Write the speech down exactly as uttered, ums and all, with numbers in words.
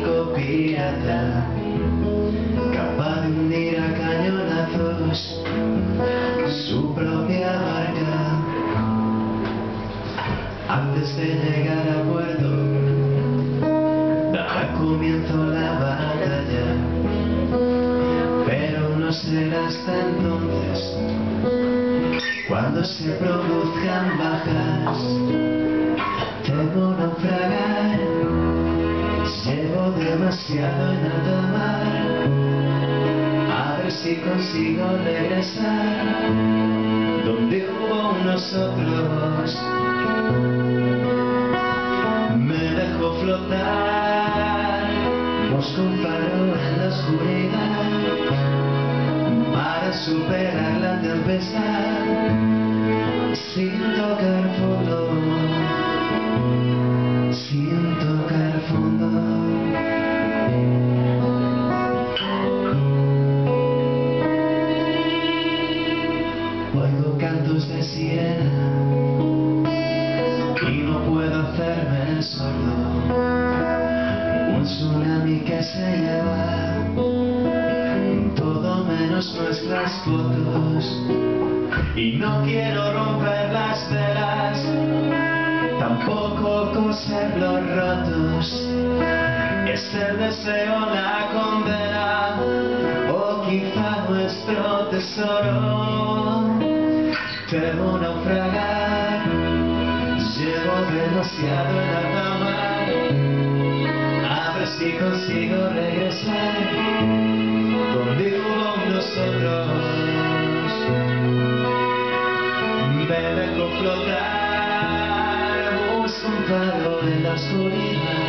único pirata capaz de hundir a cañonazos su propia barca. Antes de llegar a puerto dará comienzo la batalla, pero no será hasta entonces cuando se produzcan bajas. Temo naufragar, llevo demasiado en alta mar, a ver si consigo regresar donde hubo nosotros. Me dejo flotar, busco un faro en la oscuridad para superar la tempestad sin tocar fondo, sin tocar fondo. Oigo cantos de sirena y no puedo hacerme sordo. Un tsunami que se lleva todo menos nuestras fotos, y no quiero romper las velas, tampoco coser los rotos. Es el deseo la condena, o quizá nuestro tesoro. Temo naufragar, llevo demasiado en alta mar, a ver si consigo regresar donde hubo nosotros. Me dejo flotar, busco un faro en la oscuridad